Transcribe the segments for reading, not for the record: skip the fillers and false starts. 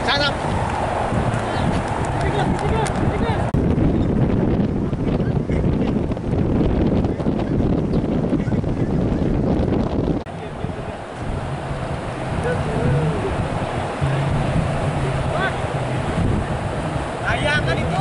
Sana. Layangan itu.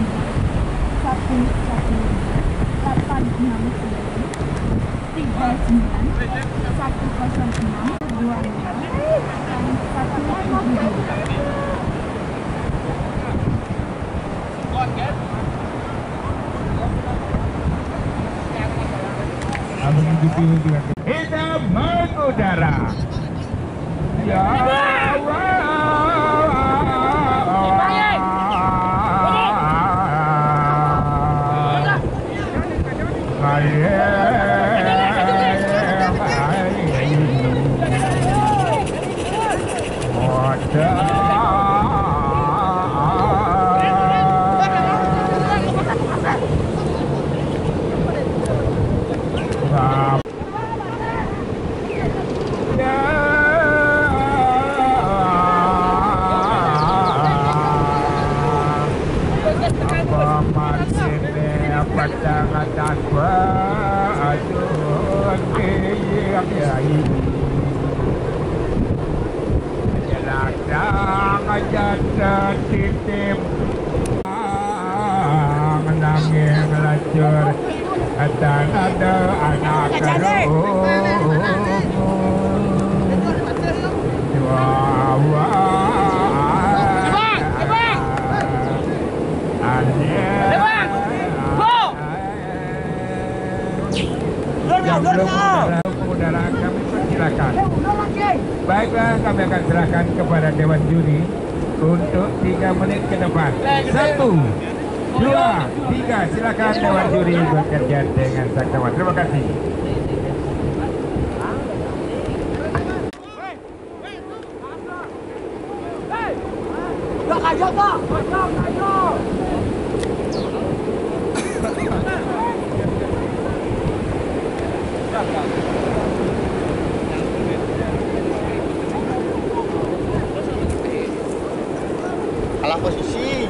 Kita mengudara. Ya titip menangis ngelacur dan ada anak udara kami persilakan. Baiklah, kami akan serahkan kepada Dewan Juri untuk 3 menit ke depan. 1, 2, 3, silakan Dewan Juri bekerja dengan saksama. Terima kasih. Kalah posisi.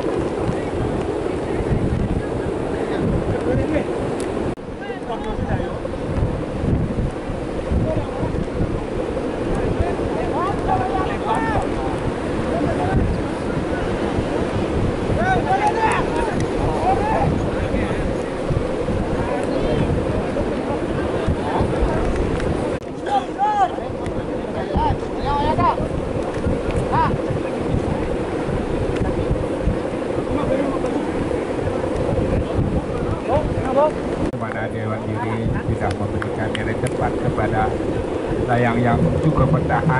Kepada Dewan Juri sudah memberikan nilai tepat kepada layang yang cukup bertahan.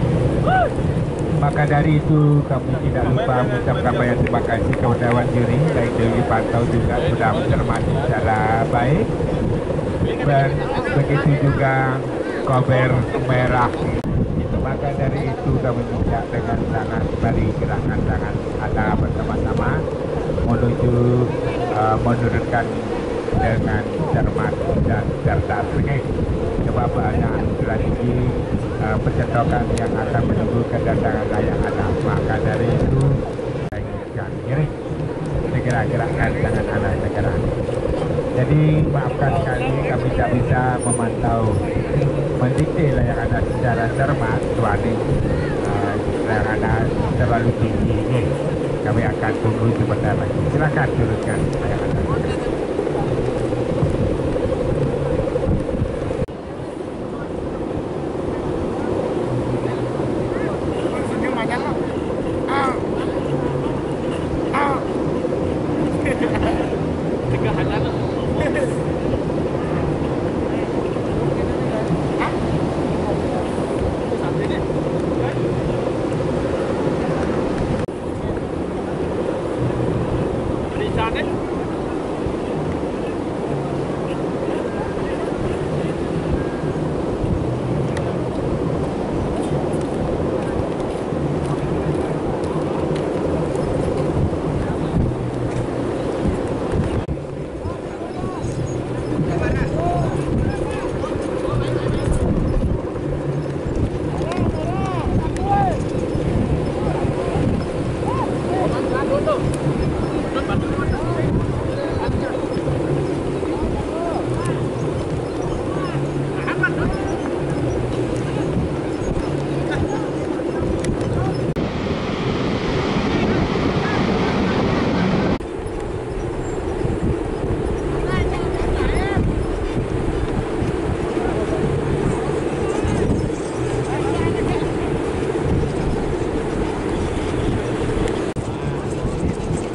Maka dari itu kami tidak lupa mengucapkan banyak terima kasih kepada Dewan Juri yang dipantau juga sudah mencermati secara baik, dan begitu juga kober merah. Maka dari itu kami minta dengan sangat mari gerakan tangan ada bersama-sama menuju menurunkan dengan cermat dan cerdas. Coba banyak strategi pencetokan yang akan menunggu kedatangan layang ada. Maka dari itu saya ingatkan segera-gerakan dengan anak segera. Jadi maafkan sekali kami tidak bisa memantau mendikte layang ada secara cermat. Suami layang ada terlalu tinggi. Kami akan tunggu sebentar lagi. Silakan turunkan layang ada.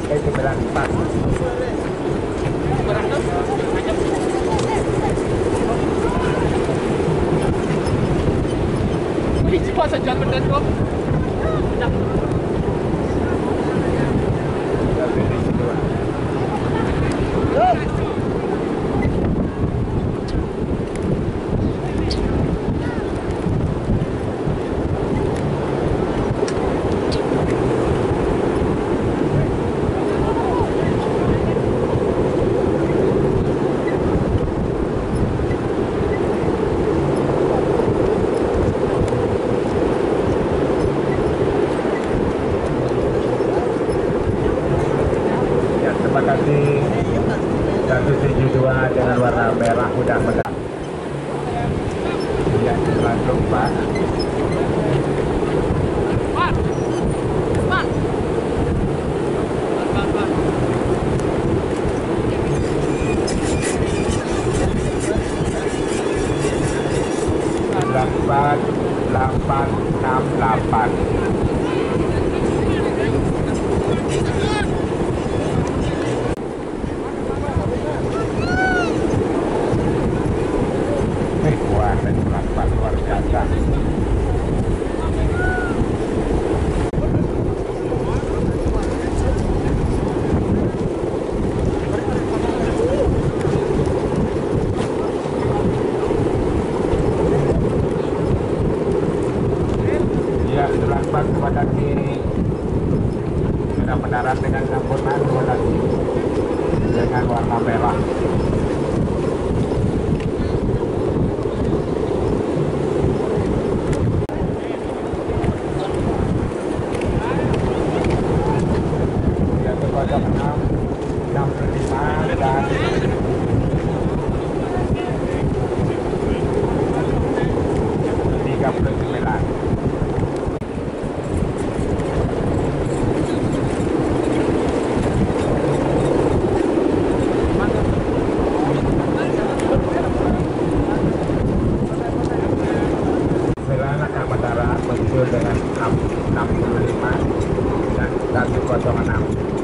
94. Cepat saja benda tu. Terima kasih. 172 dengan warna merah udah menang. Ya, langsung Pak. Lambat 868. Wah, tadi lambat luar biasa. Ya, lambat kepada kiri. Sudah mendarat dengan sempurna kepada kiri dengan warna merah. Dengan 65 dan 106.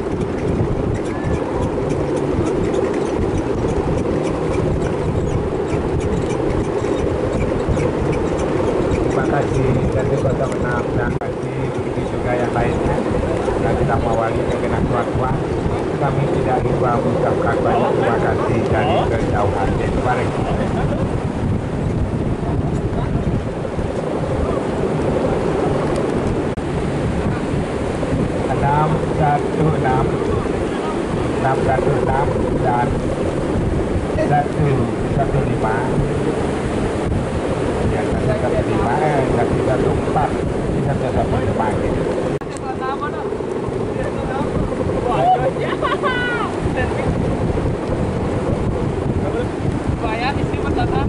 Terima kasih 106 dan kasih begitu juga yang lainnya. Dan kita mewakili dengan tuan-tuan, kami tidak lupa mengucapkan banyak terima kasih dari kejauhan. Baik. 616 dan 115 ya 114 Bayar isi mata.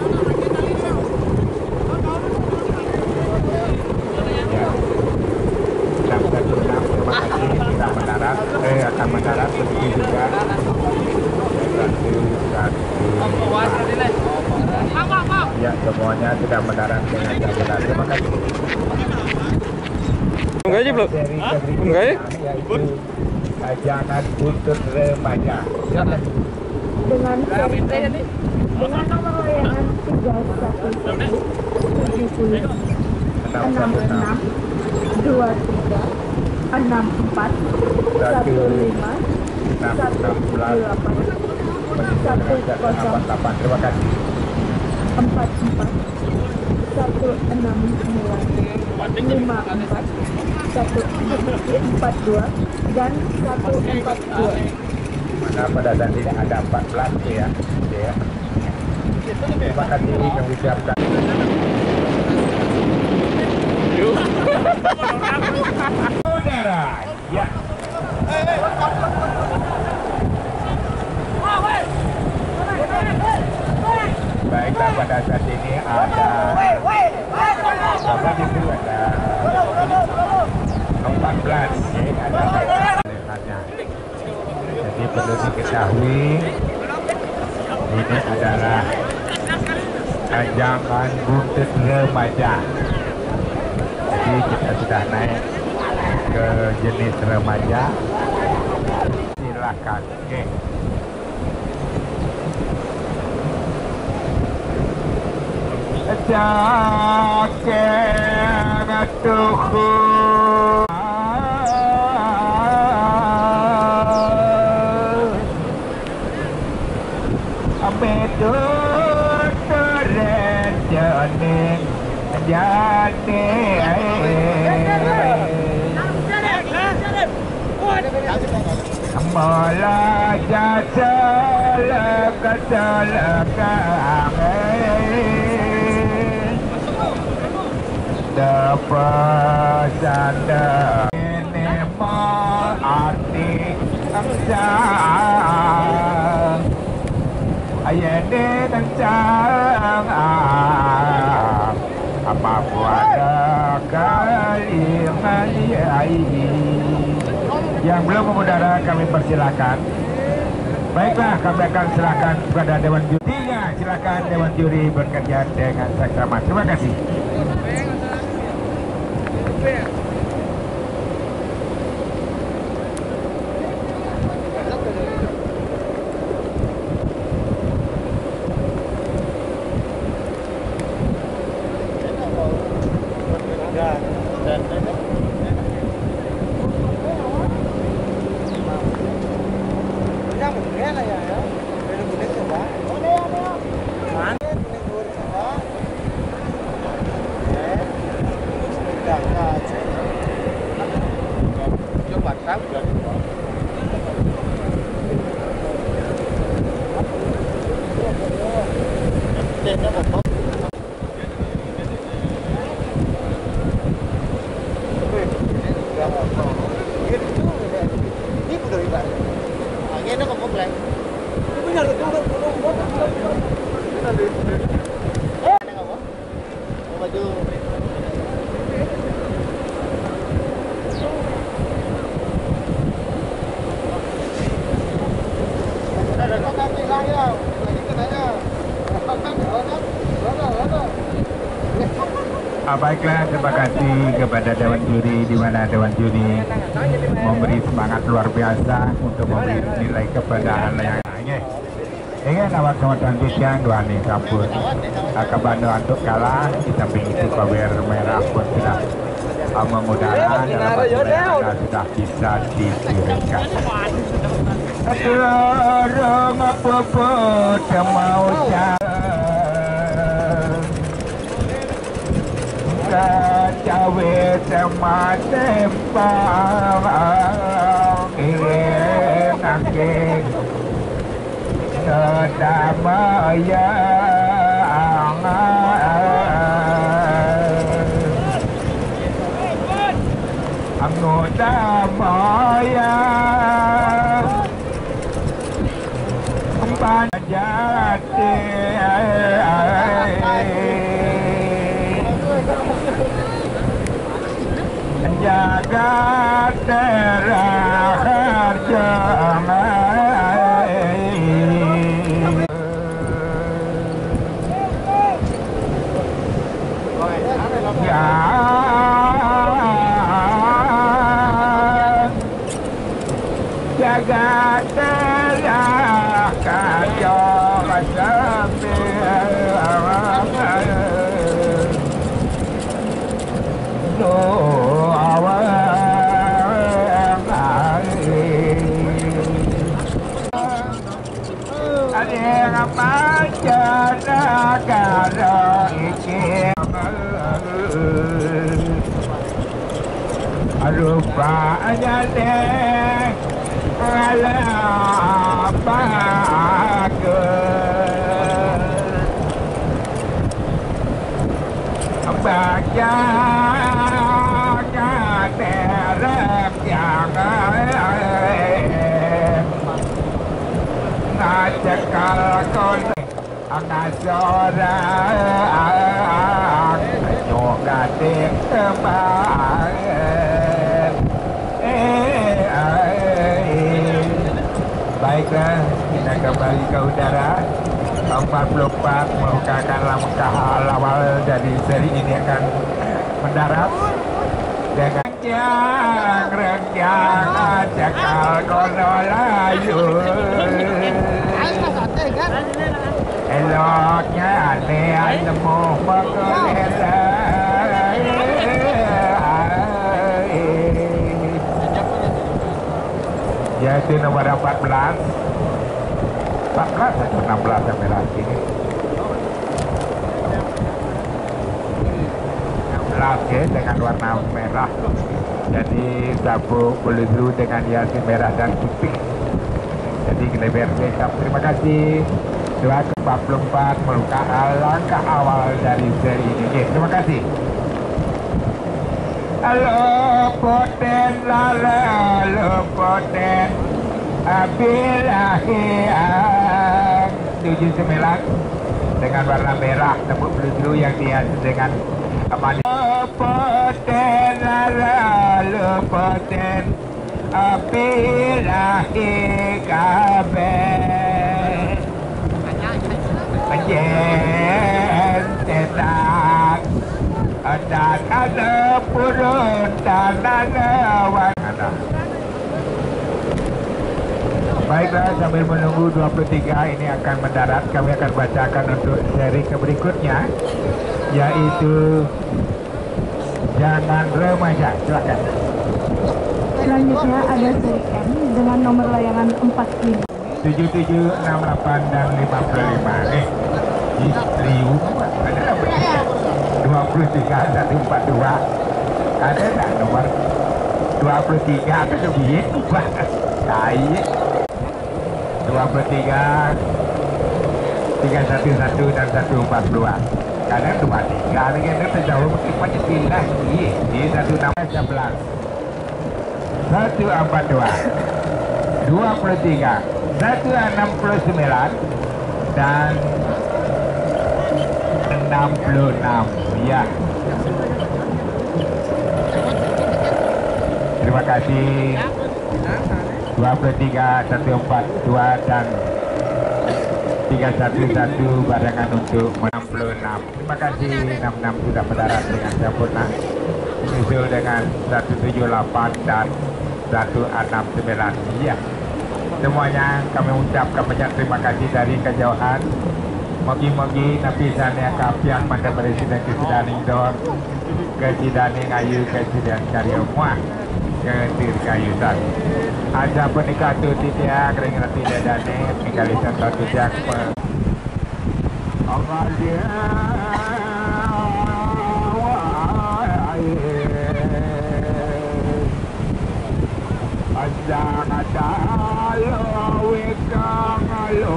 akan mendarat begitu juga. Ya, semuanya sudah mendarat dengan benar. Terima kasih. Enggak aja belum? Enggak ya? Jangan buntut remaja. Dengan nomor layanan 34 terima kasih. 44 162 dan 142. Mana pada saat ini ada 14 ya. Ya. Terima kasih kami ucapkan. Saudara, ya. Baiklah, pada saat ini ada apa itu ada 14 ya, ada levelnya. Jadi perlu diketahui ini adalah jangan buntut remaja. Jadi kita sudah naik ke jenis remaja berangkat. Oke. Jaga Tuhan Amedun Teren Janing Jani Mala jasa Lekata dapat sanda ini arti angsa ayat tentang apa buat kalimat yang belum mengudara kami persilakan. Baiklah, kami akan silakan kepada Dewan Juri. Silakan Dewan Juri bekerja dengan seksama. Terima kasih. Baiklah, terima kasih kepada Dewan Juri, di mana Dewan Juri memberi semangat luar biasa untuk memberi nilai kepada yang ingin awak sama transition dua nih kampus kabar untuk kalah di samping itu kabar merah pun sudah mengudara dalam sudah bisa disiarkan. Terang apa mau cawe sama tempang nangking sedamaya anggota maya umpan jati jaga terakhir jaga terakhir rupanya deh ala baca derek yang ngajekal kon angasora nyoka dek teman baiklah, kita kembali ke udara. 44 merupakan langkah awal dari seri ini akan mendarat dengan renjang cakal konola Ayuh. Eloknya aneh nemu mengelela. Yaitu nomor 14 atau 16 sampai lagi ini 16 ya, dengan warna merah. Jadi sabuk beludru dengan hiasan merah dan putih. Jadi Gleber Beckham, terima kasih. Dua ke 44 merupakan langkah awal dari seri ini. Terima kasih. Halo poten lala, halo poten abilahian 79 dengan warna merah, tembok beludru yang dihiasi dengan amani. Halo poten lala, halo poten abilahi kabeh menjen tetak dan ada purun dan ada warna. Baiklah, sambil menunggu 23 ini akan mendarat, kami akan bacakan untuk seri berikutnya, yaitu Jangan Remaja. Silakan. Selanjutnya ada seri M dengan nomor layangan 45. 77, 68 dan 55. Nih, Riu ada berapa? 23, 142. Ada tak nomor 23 atau lebih? Wah, saya 23, 311 dan 142. Kadang 23, dengan terjauh mungkin Pancasila. Ini 1611, 142, 23, 169 dan 66. Ya. Terima kasih. 23, 142 dan 311 barengan untuk 66. Terima kasih. 66 sudah mendarat dengan sempurna. Disusul dengan 178 dan 169. Ya. Semuanya kami ucapkan banyak terima kasih dari kejauhan. Mogi-mogi napisannya kapian pada presiden kesidani dor kesidani ayu kesidani karya muah ketir kayu dan ada penikah tu tidak kering rati dadane menggalisan satu jak awalia ada lo wekang lo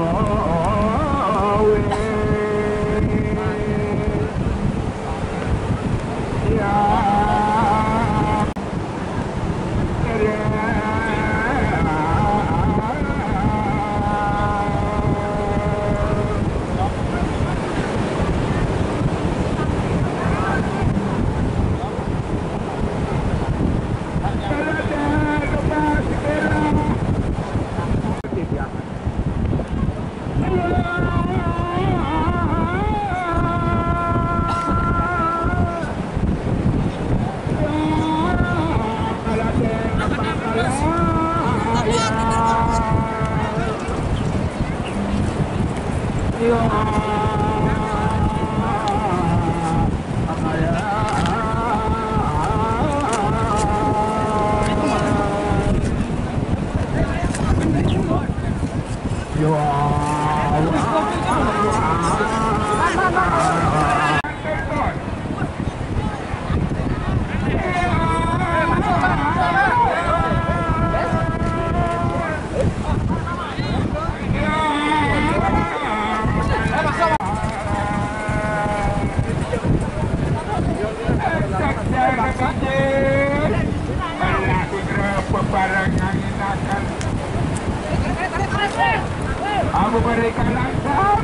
Aku berikan langkah.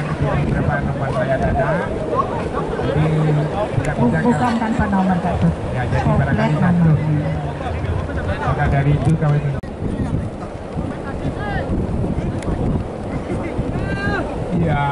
berapa nomor layar ada. Jadi Bukan tanpa nomor Kak. ya, jadi barangkali satu. Maka dari itu kami ya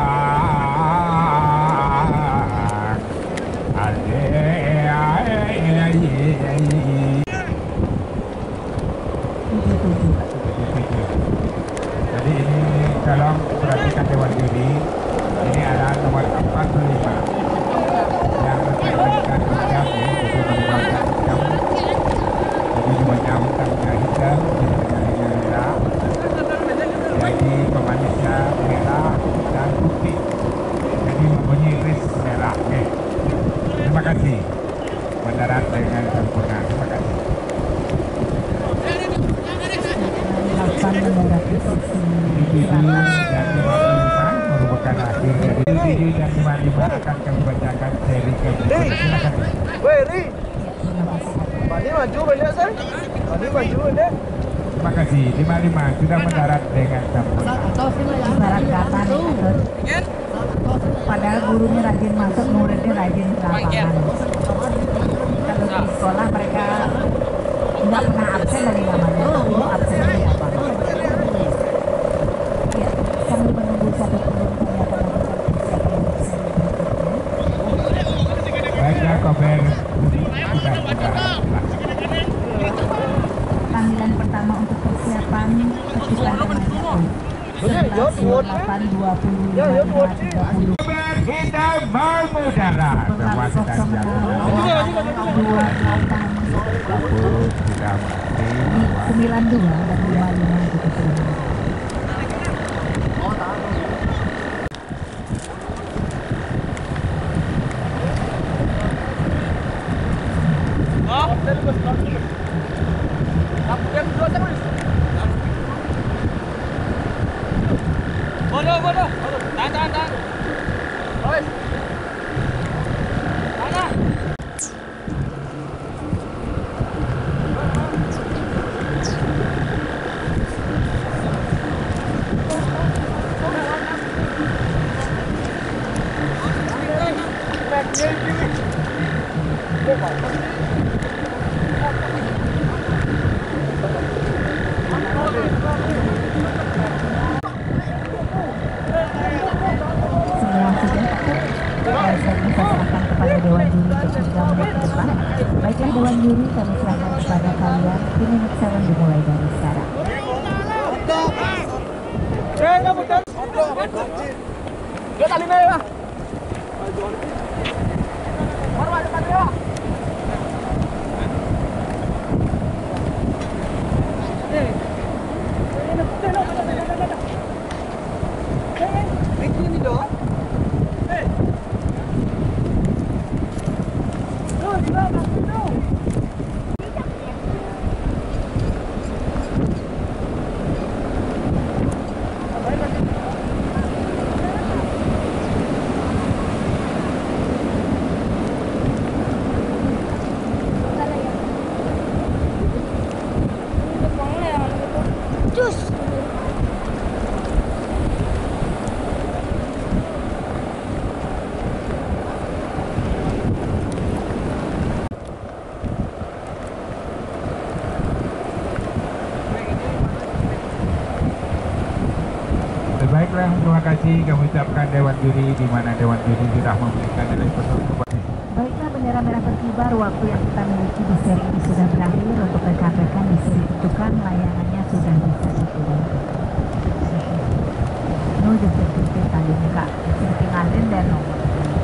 jadi ini tolong perhatikan Dewan Juri, ini adalah nomor 45 yang mencerminkan hitam ya, jadi menggunakan hitam, jadi dimana hitamnya hitam, jadinya merah, jadi pemanisnya merah dan putih, jadi mempunyai iris merah. Oke, terima kasih mendarat dengan sempurna, terima kasih. 8 mendarat di sisi 7 dan 55 merupakan akhir dari 7 dan 55 akan kami bacakan seri ke-berikutnya. Silakan. Woi, Ri. Bani maju banyak, San. Bani maju banyak. Terima kasih. 55 sudah mendarat dengan sempurna. ibarat kata nih, padahal gurunya rajin masuk, muridnya rajin ke lapangan. Kalau di sekolah mereka nggak pernah absen dari namanya, itu absen dari apa? Ya, sambil menunggu satu tahun kami akan melakukan persiapan untuk seri berikutnya. Baiklah, Kober sudah mendarat. Panggilan pertama untuk persiapan pasukan remaja 11, 28, 20, 30. Kober kita mau mendarat. Semua sedang jalan. 28 sudah mati. 92 dan 55 itu terima. Bodoh. Tahan. Oi. Mana? Semua sudah saya serahkan kepada Dewan Juri untuk 3 menit ke depan. Baiklah Dewan Juri, kami serahkan kepada kalian. 3 menit 7 dimulai dari sekarang. Dia tali merah. Baiklah, terima kasih kami ucapkan Dewan Juri, di mana Dewan Juri sudah memberikan nilai penuh kepada. Baiklah, bendera merah berkibar. Waktu yang kita miliki di seri ini sudah berakhir. Untuk rekan-rekan di seri bentukan layangannya sudah bisa diturunkan. Nuju seperti tadi Kak, seperti ngadin dan nomor.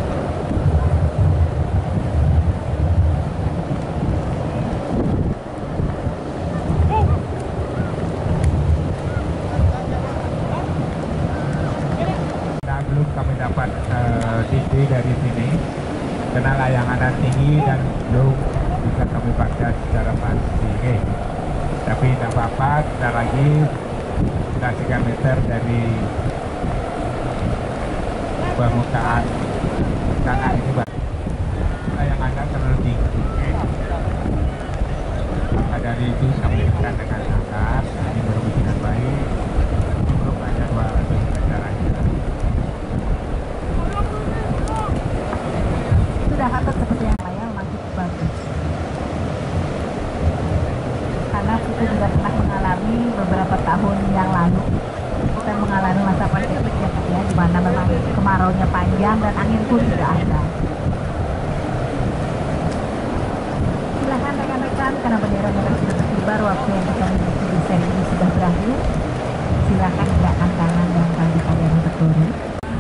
Belum kami dapat ide dari sini karena layangan tinggi dan belum bisa kami baca secara pasti. Oke. Tapi tidak apa-apa, kita lagi sudah 3 meter dari permukaan tanah ini, layangannya terlalu tinggi. Maka dari itu kami tekan dengan angkat, ini berbunyi dengan baik, cukup hanya 200 meter aja. kemaraunya panjang dan angin pun tidak ada. Silahkan rekan-rekan, karena bendera merah sudah berkibar, waktu yang kita miliki di seri ini sudah berakhir. Silahkan gerakkan tangan dan kaki kalian untuk turun.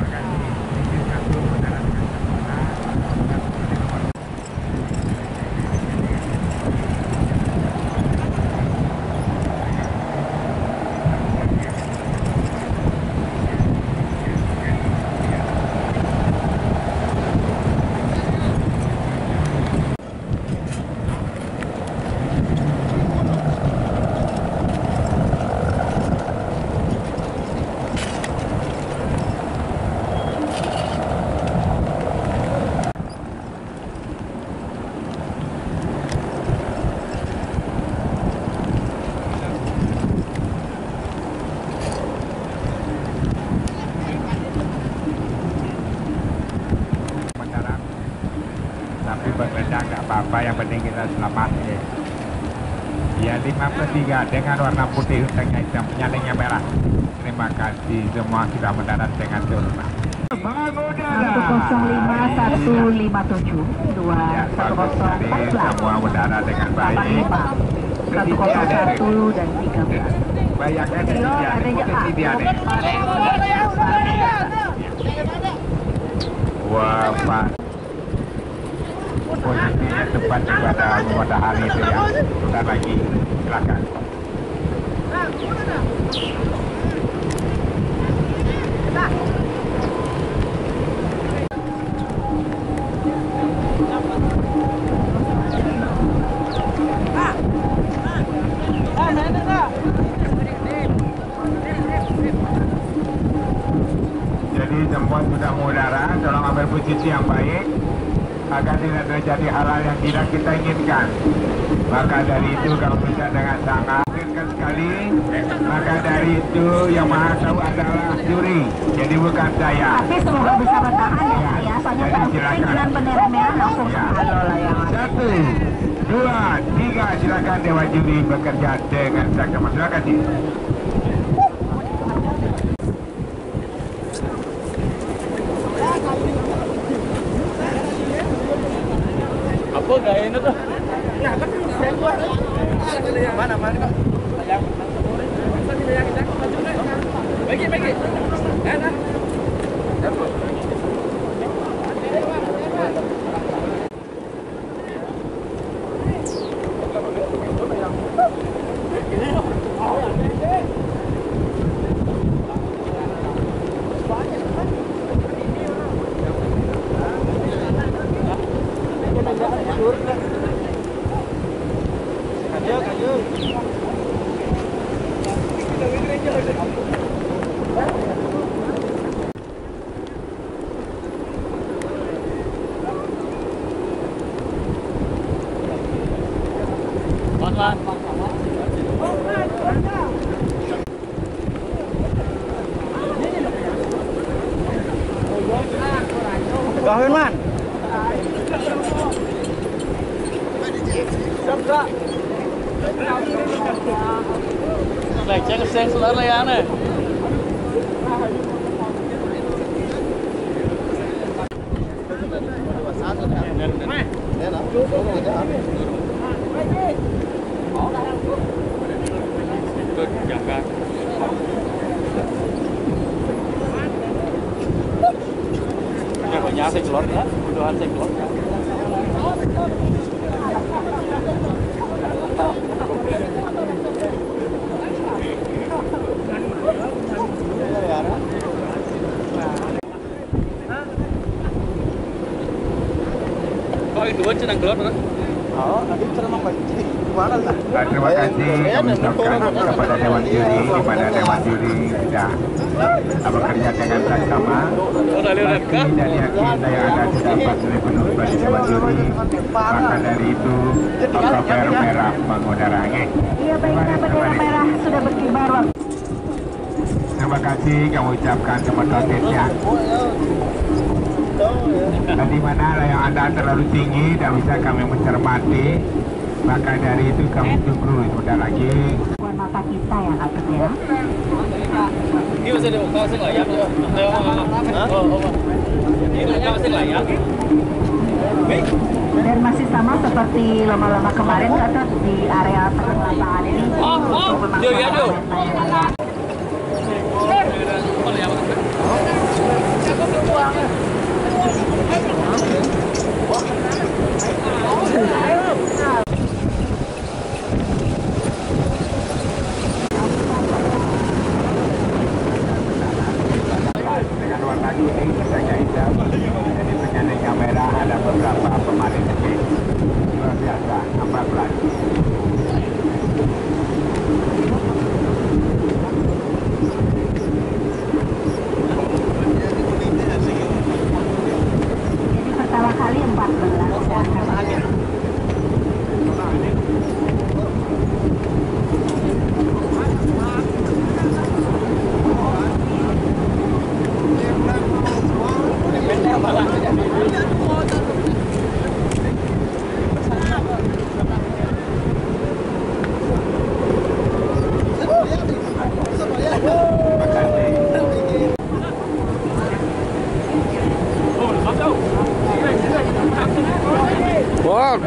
Tapi berledak nggak apa-apa, yang penting kita selamat ya. Ya 5/3 dengan warna putih, untangnya hitam, penyalingnya merah. Terima kasih semua sudah mendarat dengan hormat. 105 157 2 semua mendarat dengan baik. 101 dan 13. Bayangkan posisi dia nih. Wah, Pak. Posisinya tepat pada matahari itu ya. Sudah lagi, silakan. Jadi semua sudah mengudara, tolong ambil posisi yang baik agar tidak terjadi hal-hal yang tidak kita inginkan. Maka dari itu kalau bisa dengan sangat sekali, maka dari itu yang maha tahu adalah juri, jadi bukan saya. Tapi semoga bisa bertahan ya, soalnya kan dengan bendera merah langsung halo lah yang 1, 2, 3, silakan dewan juri bekerja dengan saksama. Silakan sih. Apa gaya ini tuh? Mana kok? Bagi. Mana? Kawin man. Lại chắc xe xuống lấy án này. Jangan. Nhà xanh lót nữa, đồ ăn xanh lót. Kau dua cenang lót nữa. Terima kasih kami ucapkan kepada Dewan Juri, kepada Dewan Juri sudah bekerja dengan saksama. Pasti dan yakin saya ada terdapat oleh penuh bagi Dewan Juri. Maka dari itu bendera merah mengudaranya. Iya baiklah, bendera merah sudah berkibar. Terima kasih kami ucapkan kepada Tetnya. Di mana layang Anda terlalu tinggi dan bisa kami mencermati, maka dari itu kami tunggu sudah lagi. Mata kita ya, Kak ya. Ini masih ada kau sing layak ya. Ini kau sing layak. Dan masih sama seperti lomba-lomba kemarin atau di area tengah lapangan ini. Yo ya yo. Dengan warna kuning misalnya hitam, jadi penyanding kamera ada beberapa pemain kecil luar biasa 14. Jadi pertama kali 14. Wow.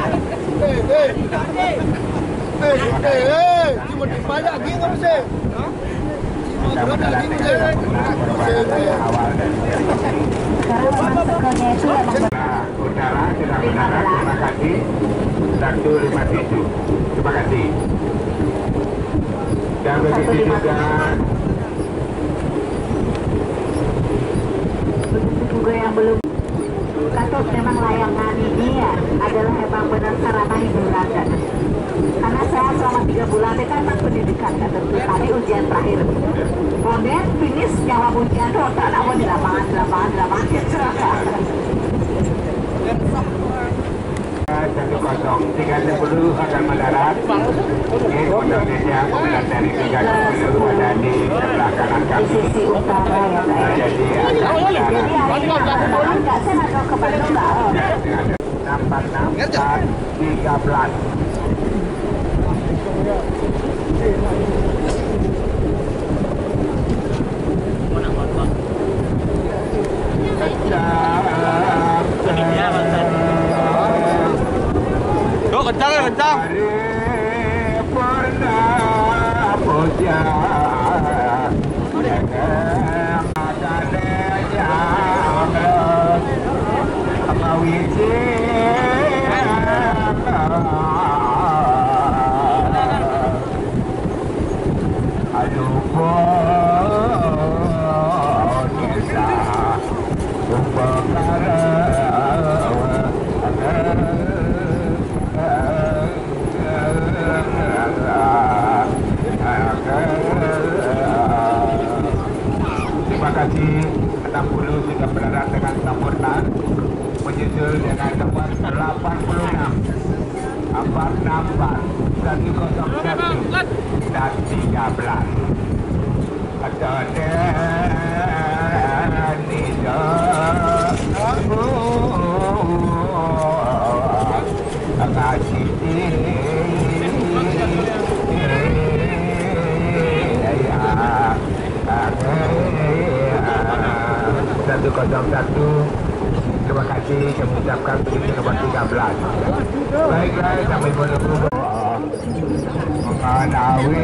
Cuma banyak lagi nggak bisa. Mudah-mudahan dengan sempurna penerbangan awal dan Sekarang memang sekelnya itu yang udara sudah mendarat. Terima kasih. 157. Terima kasih. Dan begitu juga juga yang belum Gatot, memang layangan ini ya adalah emang benar sarana hiburan kan. Karena saya selama 3 bulan itu kan pendidikan Gatot, tadi ujian terakhir. Kemudian finish nyawa ujian total namun di lapangan gitu. 1030 akan mendarat. Ini Indonesia kemudian dari 30 ada di sebelah kanan Di kami. sisi utara ya Pak. Jadi akan mendarat. Jadi hari ini nggak saya atau ke Bandung nggak? 4, 13. Yo kencang ya kencang. Terima kasih 60 sudah berada dengan sempurna, menyusul dengan nomor 86 464 101 dan 13 atau satu 101. Terima kasih kami ucapkan begitu nomor 13. Baiklah, kami menunggu mengenai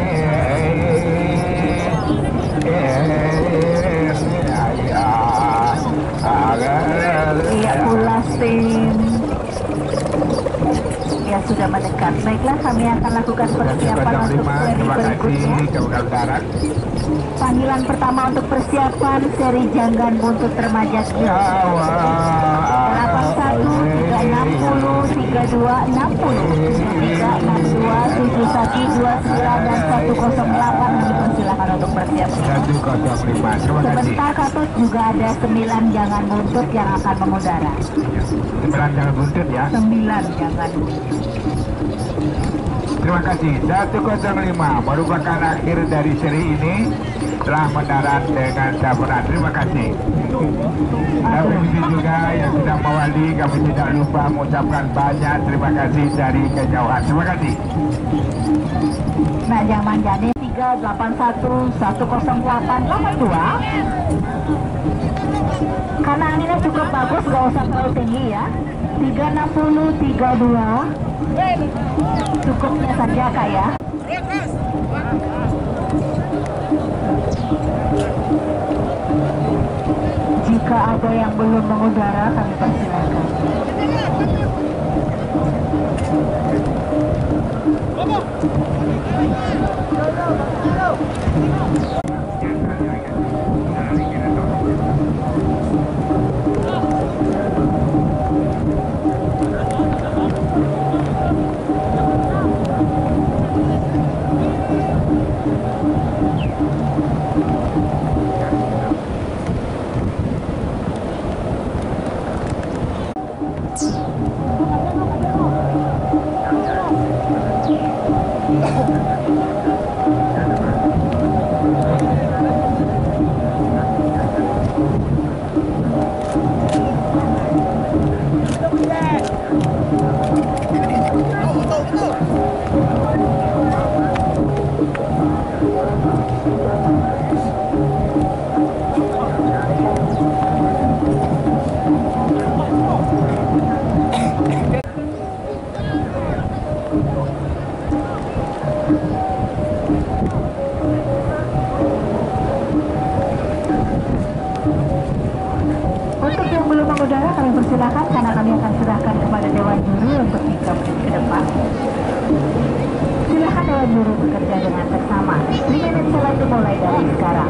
Iya pula tim ya sudah mendekat. Baiklah, kami akan lakukan persiapan untuk seri terima kasih berikutnya. kawan-kawan darat. Panggilan pertama untuk persiapan seri Janggan Buntut Remaja 81 360 3260 362 71 29 dan 108. Dipersilakan untuk persiapan. 105. Terima kasih. Sebentar Katut, juga ada 9 Jangan Buntut yang akan mengudara. 9 jangan buntut ya. 9 Jangan Buntut. Terima kasih. 105 merupakan akhir dari seri ini, telah mendarat dengan sempurna. Terima kasih. Dan begitu juga yang sudah mewali, kami tidak lupa mengucapkan banyak terima kasih dari kejauhan. Terima kasih. Nah, jangan jadi 10882. Karena anginnya cukup bagus, gak usah terlalu tinggi ya. 36032 cukupnya saja Kak ya. Jika ada yang belum mengudara, kami persilakan. Untuk yang belum mengudara, kami persilakan karena kami akan serahkan kepada Dewan Juri untuk 3 menit ke depan. Silakan Dewan Juri bekerja dengan seksama. 3 menit setelah dimulai dari sekarang.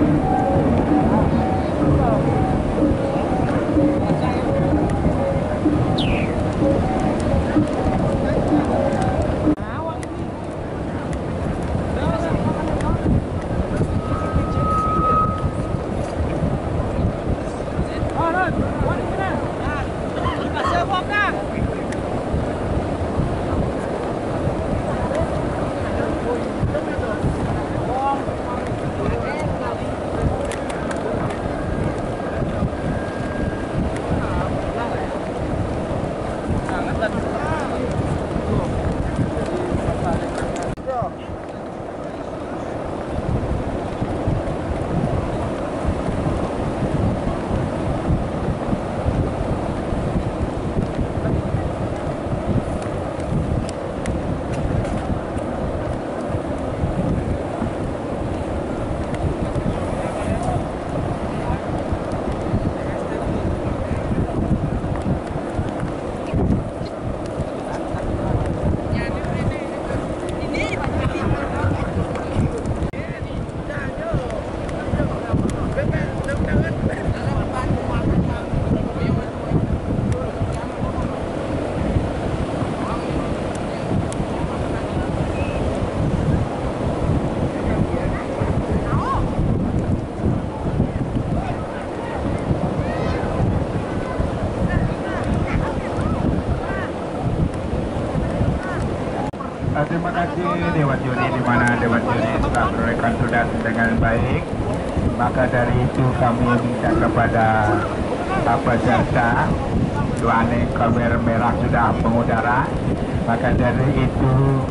Terima kasih Dewan Juri, di mana Dewan Juri telah berkonsultasi dengan baik. Maka dari itu kami minta kepada peserta, Duane kamera merah sudah mengudara. Maka dari itu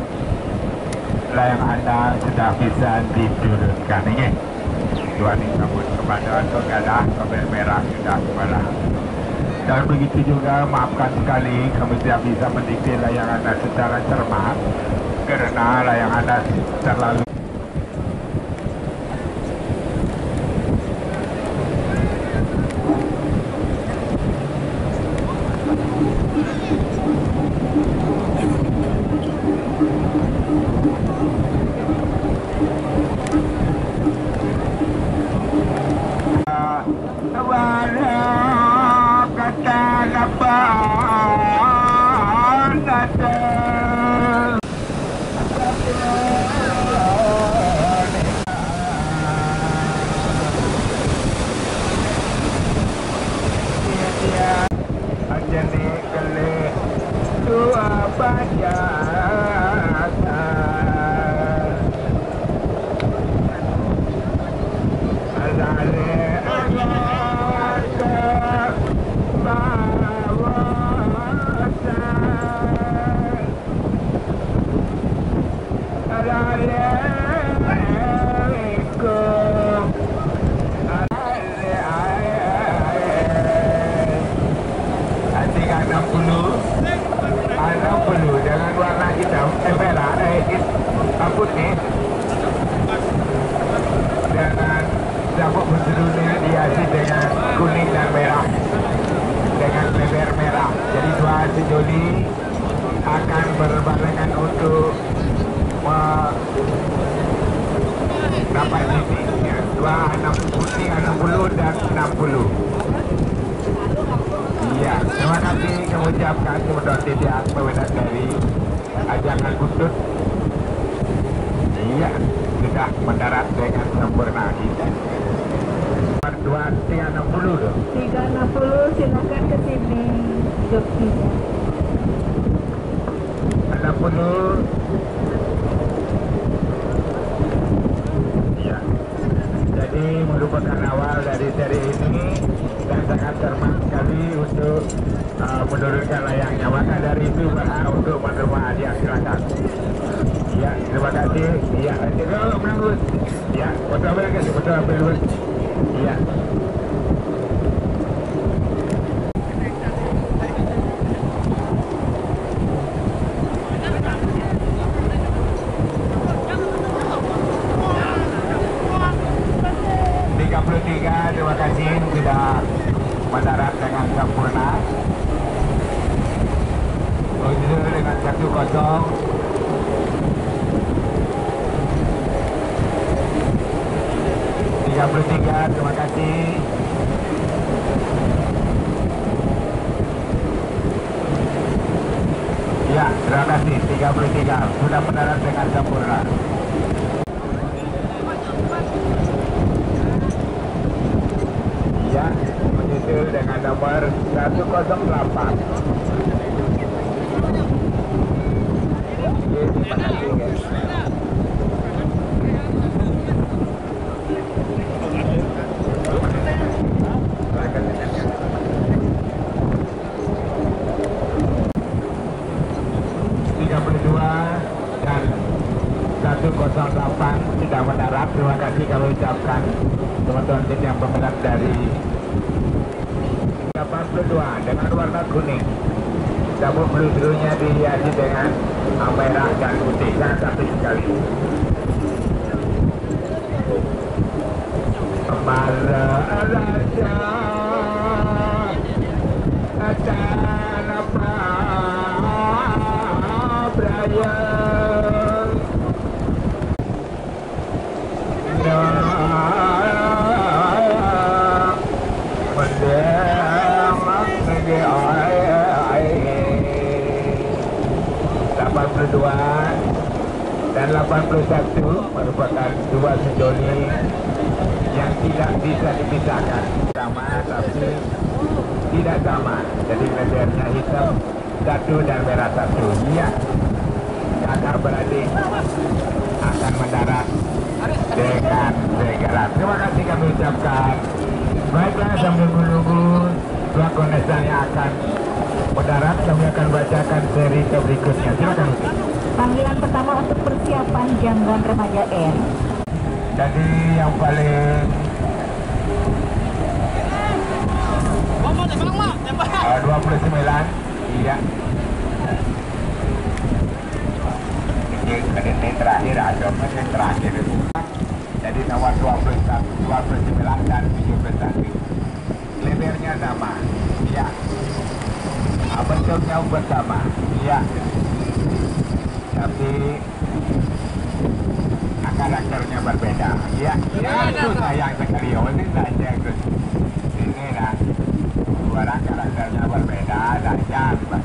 layang Anda sudah bisa diturunkan. Ini Duane kabut kepada saudara, kamera merah sudah kembali. Dan begitu juga maafkan sekali kami tidak bisa mendikte layang Anda secara cermat karena layang Anda terlalu dapat ini ya, 60 dan 60. Iya, terima kasih kami ucapkan kepada tidak pemenang dari ajangan khusus. Iya, sudah mendarat dengan sempurna. Nomor 360 loh. 360 silakan ke sini jokinya. 60. Ya. Jadi merupakan awal dari seri ini dan sangat cermat sekali untuk menurunkan layangnya. Maka dari itu berhak untuk menerima hadiah, silakan. Ya, terima kasih. Ya, kalau menanggut. Ya, betul betul. Ya. Terima kasih sudah mendarat dengan sempurna. Begitu dengan 1-0. Terima kasih. Ya, terima kasih. 33 sudah mendarat dengan sempurna. Ya, menyusul dengan nomor 108. Terima kasih guys. Dan 108 tidak mendarat. Terima kasih kami ucapkan teman-teman tim yang pemenang dari 82 dengan warna kuning. Sabuk peluru-pelurunya dihiasi dengan merah dan putih, sangat cantik sekali. Dan 81 merupakan dua sejoli yang tidak bisa dipisahkan, sama tapi tidak sama. Jadi lendernya hitam satu dan merah satu. Iya, kakak beradik akan mendarat dengan segera. Terima kasih kami ucapkan. Baiklah, sambil menunggu dua kontestan yang akan mendarat, kami akan bacakan seri berikutnya. Silakan. Panggilan pertama untuk persiapan Janggon Remaja N. Jadi yang paling 29, iya. Ini terakhir, ada yang terakhir. Jadi nomor 29 dan 71. Lebarnya sama, iya. Bentuknya bersama, iya. Tapi karakternya berbeda. Ya, itu sayang sekali. Ini saja ini lah. Dua karakternya berbeda dan agak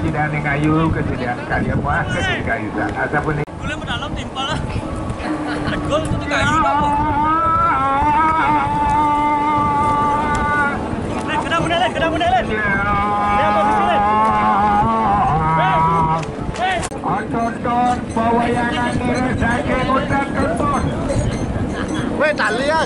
tidak ngayu kesediaan kalian muah kesediaan kayu ataupun Gula mendalam timpal lah. Tegol itu tiga kayu apa? Kena munduran. Dia posisi lain. Tonton pewayangan dirasakan undang tonton. Weh, tali ya.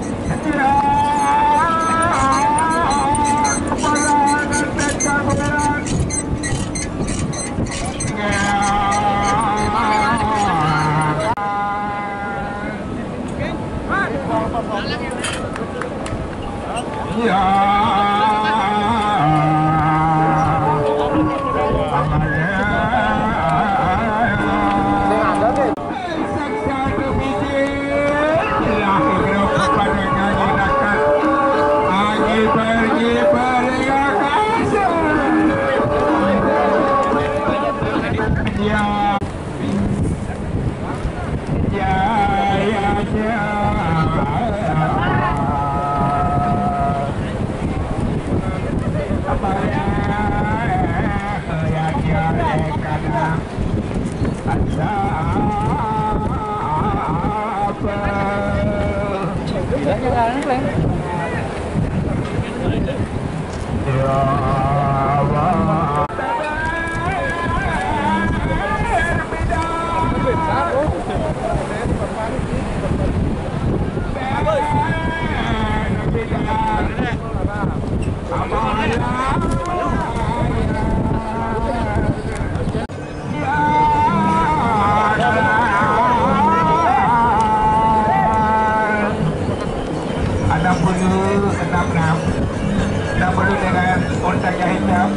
dengan untanya hitam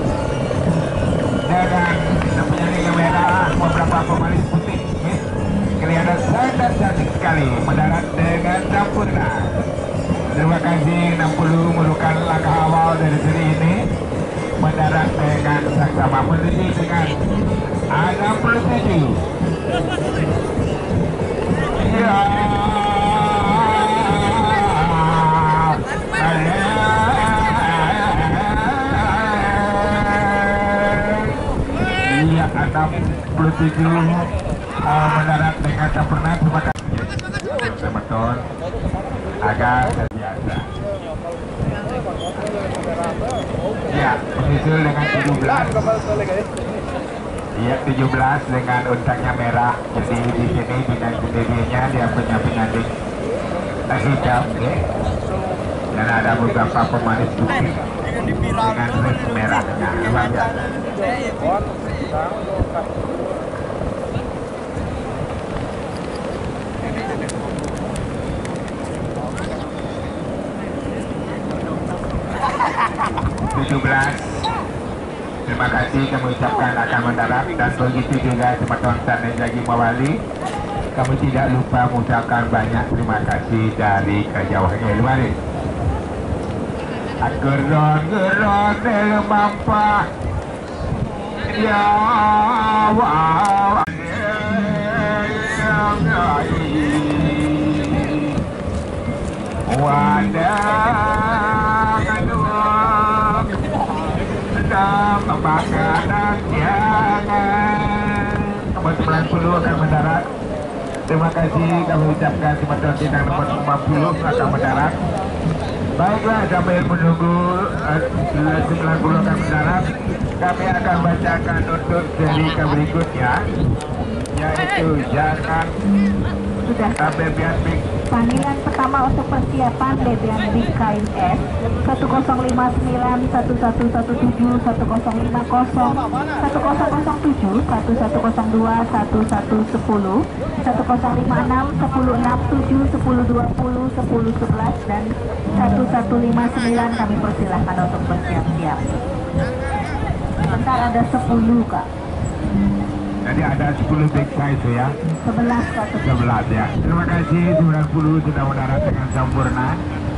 dengan penyanyi yang merah, beberapa pemalis putih kelihatan sangat cantik sekali mendarat dengan sempurna. Terima kasih 60 merupakan langkah awal dari seri ini mendarat dengan saksama menuju dengan 67. Ya. Iya, 67 mendarat dengan sempurna. Terima kasih teman-teman, agak terbiasa. Ya, menyusul dengan 17. Iya, 17 dengan untangnya merah. Jadi di sini dengan sendirinya dia punya penyanding hitam, ya. Dan ada beberapa pemanis putih dengan red merahnya. Luar biasa. 17. Terima kasih kami ucapkan akan mendarat, dan begitu juga teman-teman dan lagi mawali. Kami tidak lupa mengucapkan banyak terima kasih dari kejauhan luar. Geron del mampa ya wow wadah aduh sedang membakar jangan nomor 90 akan mendarat. Terima kasih kami ucapkan teman-teman bintang nomor 50 akan mendarat. Baiklah, sambil menunggu 90 akan mendarat, kami akan bacakan untuk seri berikutnya, yaitu jangan sampai biasik. Panggilan pertama untuk persiapan Debian Big KMS 1059 1117 1050 1007 1102 1110 1056 1067 1020 1011 dan 1159. Kami persilahkan untuk bersiap-siap. Sebentar ada 10 Kak. Jadi ada 10 big size ya. 11 Kak. 11 ya. Terima kasih 90 sudah mendarat dengan sempurna.